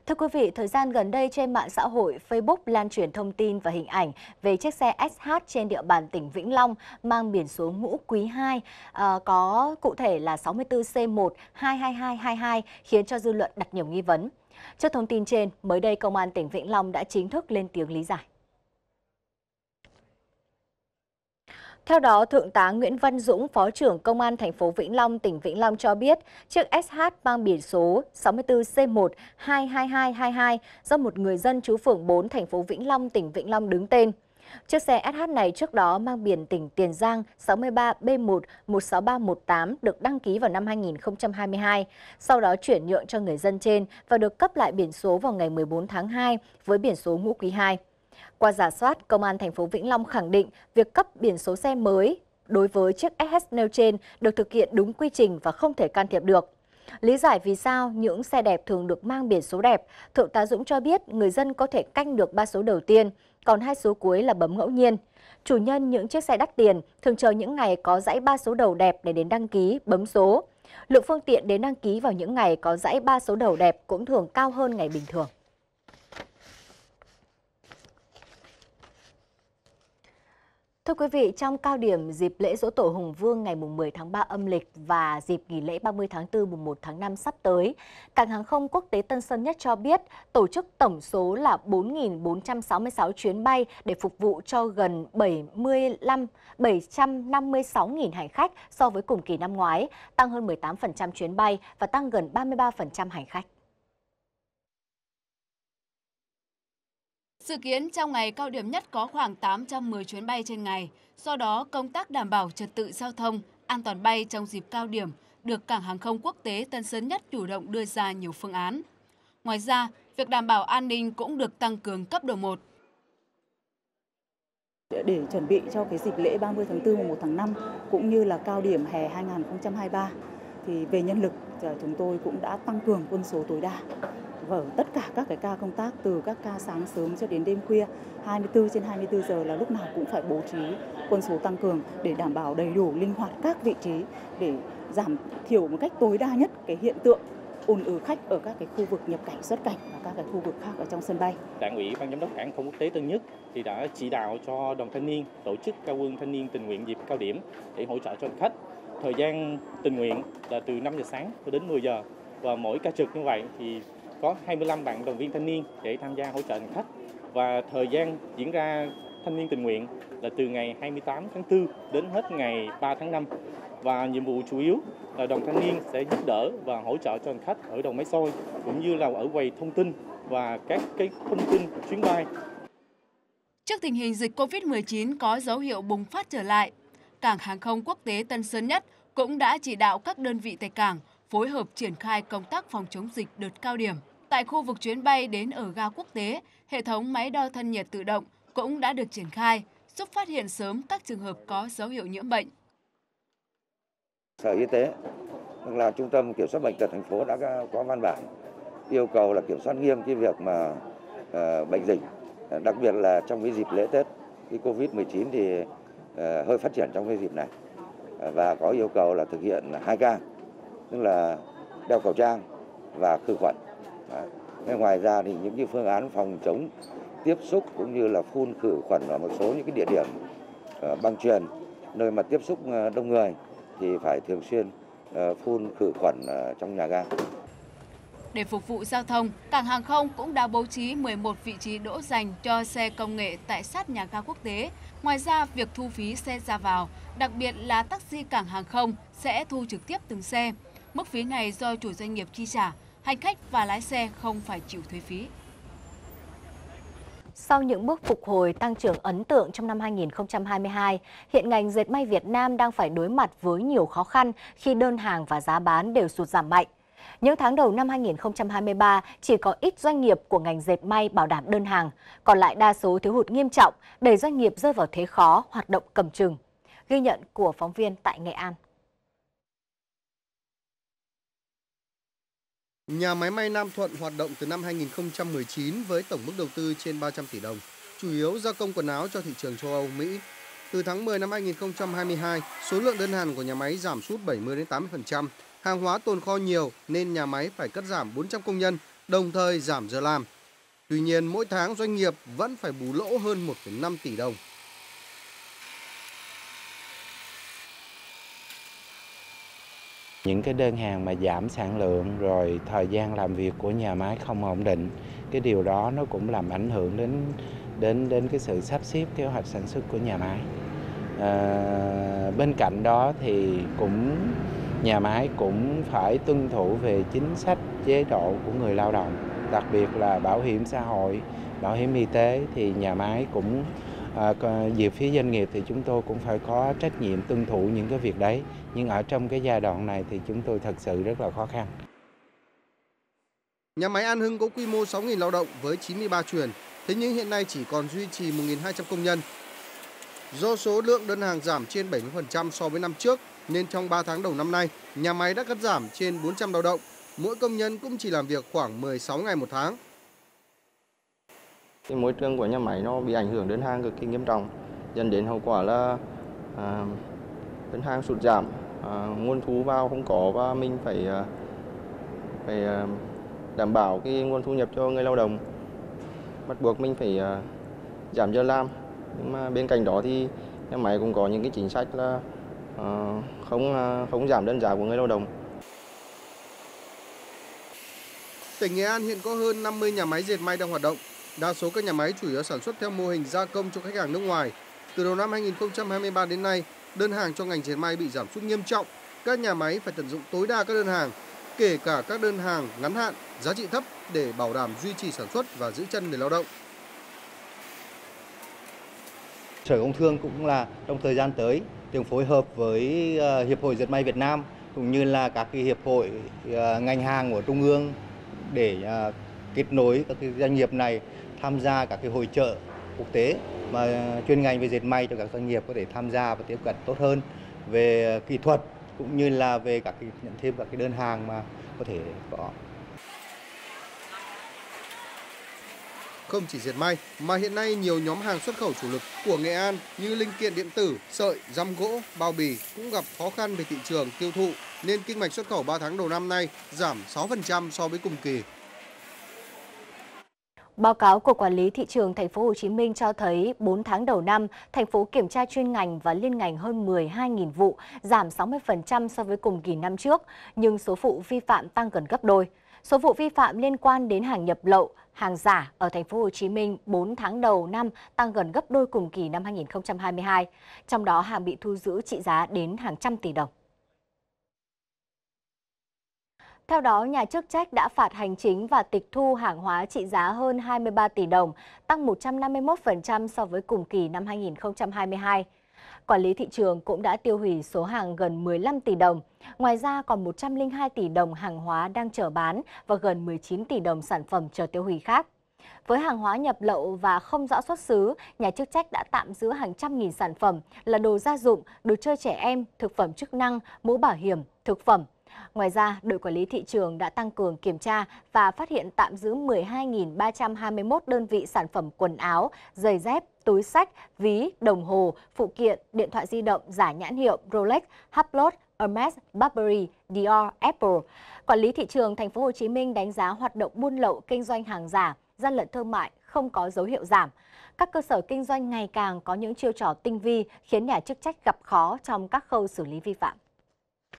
Thưa quý vị, thời gian gần đây trên mạng xã hội Facebook lan truyền thông tin và hình ảnh về chiếc xe SH trên địa bàn tỉnh Vĩnh Long mang biển số Ngũ Quý 2, có cụ thể là 64C1-22222, khiến cho dư luận đặt nhiều nghi vấn. Trước thông tin trên, mới đây Công an tỉnh Vĩnh Long đã chính thức lên tiếng lý giải. Theo đó, Thượng tá Nguyễn Văn Dũng, Phó trưởng Công an thành phố Vĩnh Long, tỉnh Vĩnh Long cho biết, chiếc SH mang biển số 64C1-22222 do một người dân trú phường 4, thành phố Vĩnh Long, tỉnh Vĩnh Long đứng tên. Chiếc xe SH này trước đó mang biển tỉnh Tiền Giang 63B1-16318 được đăng ký vào năm 2022, sau đó chuyển nhượng cho người dân trên và được cấp lại biển số vào ngày 14 tháng 2 với biển số Ngũ Quý 2. Qua rà soát, Công an thành phố Vĩnh Long khẳng định việc cấp biển số xe mới đối với chiếc SH nêu trên được thực hiện đúng quy trình và không thể can thiệp được. Lý giải vì sao những xe đẹp thường được mang biển số đẹp, Thượng tá Dũng cho biết người dân có thể canh được 3 số đầu tiên, còn 2 số cuối là bấm ngẫu nhiên. Chủ nhân những chiếc xe đắt tiền thường chờ những ngày có dãy 3 số đầu đẹp để đến đăng ký, bấm số. Lượng phương tiện đến đăng ký vào những ngày có dãy 3 số đầu đẹp cũng thường cao hơn ngày bình thường. Thưa quý vị, trong cao điểm dịp lễ Giỗ Tổ Hùng Vương ngày 10 tháng 3 âm lịch và dịp nghỉ lễ 30 tháng 4 mùng 1 tháng 5 sắp tới, Cảng hàng không quốc tế Tân Sơn Nhất cho biết tổ chức tổng số là 4.466 chuyến bay để phục vụ cho gần 756.000 hành khách so với cùng kỳ năm ngoái, tăng hơn 18% chuyến bay và tăng gần 33% hành khách. Dự kiến trong ngày cao điểm nhất có khoảng 810 chuyến bay trên ngày. Do đó, công tác đảm bảo trật tự giao thông, an toàn bay trong dịp cao điểm được Cảng hàng không quốc tế Tân Sơn Nhất chủ động đưa ra nhiều phương án. Ngoài ra, việc đảm bảo an ninh cũng được tăng cường cấp độ 1. Để chuẩn bị cho cái dịp lễ 30 tháng 4 mùng 1 tháng 5 cũng như là cao điểm hè 2023 thì về nhân lực chúng tôi cũng đã tăng cường quân số tối đa. Ở tất cả các cái ca công tác từ các ca sáng sớm cho đến đêm khuya 24/24 giờ là lúc nào cũng phải bố trí quân số tăng cường để đảm bảo đầy đủ linh hoạt các vị trí để giảm thiểu một cách tối đa nhất cái hiện tượng ùn ứ khách ở các cái khu vực nhập cảnh xuất cảnh và các cái khu vực khác ở trong sân bay. Đảng ủy Ban giám đốc Cảng hàng không quốc tế Tân Nhất thì đã chỉ đạo cho đoàn thanh niên tổ chức cao quân thanh niên tình nguyện dịp cao điểm để hỗ trợ cho hành khách. Thời gian tình nguyện là từ 5 giờ sáng cho đến 10 giờ và mỗi ca trực như vậy thì có 25 bạn đoàn viên thanh niên để tham gia hỗ trợ hành khách, và thời gian diễn ra thanh niên tình nguyện là từ ngày 28 tháng 4 đến hết ngày 3 tháng 5. Và nhiệm vụ chủ yếu là đoàn thanh niên sẽ giúp đỡ và hỗ trợ cho hành khách ở đầu máy xôi cũng như là ở quầy thông tin và các cái thông tin chuyến bay. Trước tình hình dịch Covid-19 có dấu hiệu bùng phát trở lại, Cảng hàng không quốc tế Tân Sơn Nhất cũng đã chỉ đạo các đơn vị tại cảng phối hợp triển khai công tác phòng chống dịch đợt cao điểm. Tại khu vực chuyến bay đến ở ga quốc tế, hệ thống máy đo thân nhiệt tự động cũng đã được triển khai, giúp phát hiện sớm các trường hợp có dấu hiệu nhiễm bệnh. Sở Y tế, tức là Trung tâm Kiểm soát Bệnh tật thành phố đã có văn bản yêu cầu là kiểm soát nghiêm cái việc mà bệnh dịch, đặc biệt là trong cái dịp lễ Tết. Cái Covid-19 thì hơi phát triển trong cái dịp này và có yêu cầu là thực hiện 2K, tức là đeo khẩu trang và khử khuẩn. Ngoài ra thì những cái phương án phòng chống tiếp xúc cũng như là phun khử khuẩn ở một số những cái địa điểm băng chuyền, nơi mà tiếp xúc đông người thì phải thường xuyên phun khử khuẩn trong nhà ga. Để phục vụ giao thông, Cảng hàng không cũng đã bố trí 11 vị trí đỗ dành cho xe công nghệ tại sát nhà ga quốc tế. Ngoài ra, việc thu phí xe ra vào, đặc biệt là taxi Cảng hàng không sẽ thu trực tiếp từng xe. Mức phí này do chủ doanh nghiệp chi trả, hành khách và lái xe không phải chịu thuế phí. Sau những bước phục hồi tăng trưởng ấn tượng trong năm 2022, hiện ngành dệt may Việt Nam đang phải đối mặt với nhiều khó khăn khi đơn hàng và giá bán đều sụt giảm mạnh. Những tháng đầu năm 2023, chỉ có ít doanh nghiệp của ngành dệt may bảo đảm đơn hàng, còn lại đa số thiếu hụt nghiêm trọng, đẩy doanh nghiệp rơi vào thế khó, hoạt động cầm chừng. Ghi nhận của phóng viên tại Nghệ An. Nhà máy may Nam Thuận hoạt động từ năm 2019 với tổng mức đầu tư trên 300 tỷ đồng, chủ yếu gia công quần áo cho thị trường châu Âu, Mỹ. Từ tháng 10 năm 2022, số lượng đơn hàng của nhà máy giảm sút 70-80%. Hàng hóa tồn kho nhiều nên nhà máy phải cắt giảm 400 công nhân đồng thời giảm giờ làm. Tuy nhiên, mỗi tháng doanh nghiệp vẫn phải bù lỗ hơn 1,5 tỷ đồng. Những cái đơn hàng mà giảm sản lượng rồi thời gian làm việc của nhà máy không ổn định, cái điều đó nó cũng làm ảnh hưởng đến cái sự sắp xếp kế hoạch sản xuất của nhà máy. Bên cạnh đó thì nhà máy cũng phải tuân thủ về chính sách chế độ của người lao động, đặc biệt là bảo hiểm xã hội, bảo hiểm y tế thì nhà máy cũng về phía doanh nghiệp thì chúng tôi cũng phải có trách nhiệm tuân thủ những cái việc đấy. Nhưng ở trong cái giai đoạn này thì chúng tôi thật sự rất là khó khăn. Nhà máy An Hưng có quy mô 6.000 lao động với 93 chuyền, thế nhưng hiện nay chỉ còn duy trì 1.200 công nhân. Do số lượng đơn hàng giảm trên 70% so với năm trước, nên trong 3 tháng đầu năm nay, nhà máy đã cắt giảm trên 400 lao động. Mỗi công nhân cũng chỉ làm việc khoảng 16 ngày một tháng. Cái môi trường của nhà máy nó bị ảnh hưởng đơn hàng cực kỳ nghiêm trọng, dẫn đến hậu quả là đơn hàng sụt giảm, nguồn thu vào không có và mình phải đảm bảo cái nguồn thu nhập cho người lao động. Bắt buộc mình phải giảm giờ làm. Nhưng mà bên cạnh đó thì nhà máy cũng có những cái chính sách là không giảm đơn giá của người lao động. Tỉnh Nghệ An hiện có hơn 50 nhà máy dệt may đang hoạt động. Đa số các nhà máy chủ yếu sản xuất theo mô hình gia công cho khách hàng nước ngoài. Từ đầu năm 2023 đến nay, đơn hàng cho ngành dệt may bị giảm sút nghiêm trọng. Các nhà máy phải tận dụng tối đa các đơn hàng, kể cả các đơn hàng ngắn hạn, giá trị thấp để bảo đảm duy trì sản xuất và giữ chân người lao động. Sở Công Thương cũng là trong thời gian tới thường phối hợp với Hiệp hội Dệt may Việt Nam cũng như là các cái hiệp hội ngành hàng của Trung ương để kết nối các cái doanh nghiệp này tham gia các cái hội chợ quốc tế mà chuyên ngành về dệt may cho các doanh nghiệp có thể tham gia và tiếp cận tốt hơn về kỹ thuật cũng như là về các cái nhận thêm các cái đơn hàng mà có thể có. Không chỉ dệt may mà hiện nay nhiều nhóm hàng xuất khẩu chủ lực của Nghệ An như linh kiện điện tử, sợi, răm gỗ, bao bì cũng gặp khó khăn về thị trường tiêu thụ nên kinh mạch xuất khẩu 3 tháng đầu năm nay giảm 6% so với cùng kỳ. Báo cáo của Quản lý thị trường Thành phố Hồ Chí Minh cho thấy 4 tháng đầu năm, thành phố kiểm tra chuyên ngành và liên ngành hơn 12.000 vụ, giảm 60% so với cùng kỳ năm trước, nhưng số vụ vi phạm tăng gần gấp đôi. Số vụ vi phạm liên quan đến hàng nhập lậu, hàng giả ở Thành phố Hồ Chí Minh 4 tháng đầu năm tăng gần gấp đôi cùng kỳ năm 2022. Trong đó hàng bị thu giữ trị giá đến hàng trăm tỷ đồng. Theo đó, nhà chức trách đã phạt hành chính và tịch thu hàng hóa trị giá hơn 23 tỷ đồng, tăng 151% so với cùng kỳ năm 2022. Quản lý thị trường cũng đã tiêu hủy số hàng gần 15 tỷ đồng. Ngoài ra còn 102 tỷ đồng hàng hóa đang chờ bán và gần 19 tỷ đồng sản phẩm chờ tiêu hủy khác. Với hàng hóa nhập lậu và không rõ xuất xứ, nhà chức trách đã tạm giữ hàng trăm nghìn sản phẩm là đồ gia dụng, đồ chơi trẻ em, thực phẩm chức năng, mũ bảo hiểm, thực phẩm. Ngoài ra, đội quản lý thị trường đã tăng cường kiểm tra và phát hiện tạm giữ 12.321 đơn vị sản phẩm quần áo, giày dép, túi xách, ví, đồng hồ, phụ kiện, điện thoại di động giả nhãn hiệu Rolex, Hublot, Hermes, Burberry, Dior, Apple. Quản lý thị trường Thành phố Hồ Chí Minh đánh giá hoạt động buôn lậu, kinh doanh hàng giả, gian lận thương mại không có dấu hiệu giảm. Các cơ sở kinh doanh ngày càng có những chiêu trò tinh vi khiến nhà chức trách gặp khó trong các khâu xử lý vi phạm.